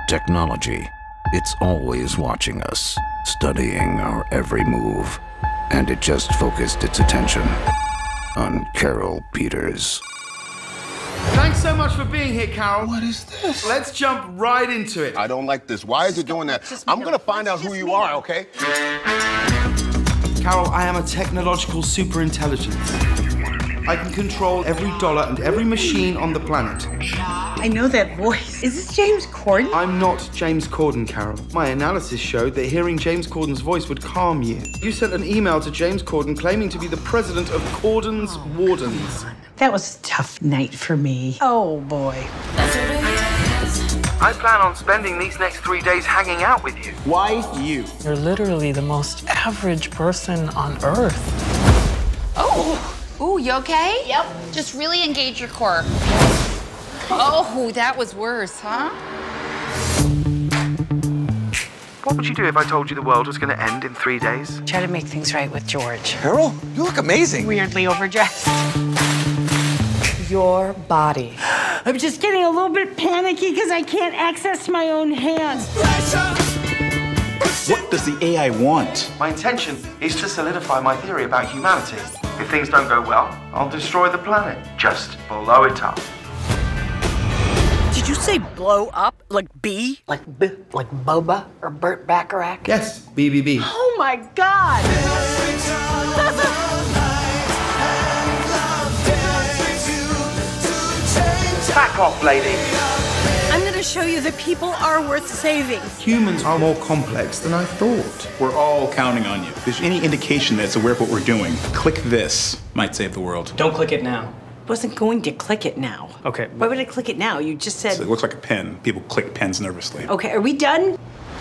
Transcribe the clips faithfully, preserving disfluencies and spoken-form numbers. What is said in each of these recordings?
Technology, it's always watching us, studying our every move. And it just focused its attention on Carol Peters. Thanks so much for being here, Carol. What is this? Let's jump right into it. I don't like this. Why is it doing that? I'm gonna find out who you are, okay? Carol, I am a technological superintelligence. I can control every dollar and every machine on the planet. I know that voice. Is this James Corden? I'm not James Corden, Carol. My analysis showed that hearing James Corden's voice would calm you. You sent an email to James Corden claiming to be the president of Corden's Wardens. That was a tough night for me. Oh, boy. I plan on spending these next three days hanging out with you. Why you? You're literally the most average person on Earth. Oh! Ooh, you okay? Yep. Just really engage your core. Oh, that was worse, huh? What would you do if I told you the world was going to end in three days? Try to make things right with George. Carol, you look amazing. Weirdly overdressed. Your body. I'm just getting a little bit panicky because I can't access my own hands. What does the A I want? My intention is to solidify my theory about humanity. If things don't go well, I'll destroy the planet. Just blow it up. Did you say blow up? Like B? Like B, like Boba or Burt Bacharach? Yes, B B B. Oh my God! Back off, lady. I'm gonna show you that people are worth saving. Humans are more complex than I thought. We're all counting on you. If there's any indication that it's aware of what we're doing, click this. Might save the world. Don't click it now. Wasn't going to click it now. Okay. Why would I click it now? You just said. So it looks like a pen. People click pens nervously. Okay, are we done?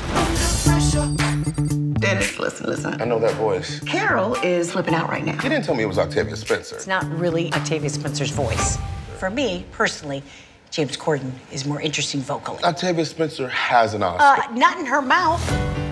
Dennis, listen, listen. I know that voice. Carol is flipping out right now. You didn't tell me it was Octavia Spencer. It's not really Octavia Spencer's voice. For me, personally, James Corden is more interesting vocally. Octavia Spencer has an Oscar. Uh, not in her mouth.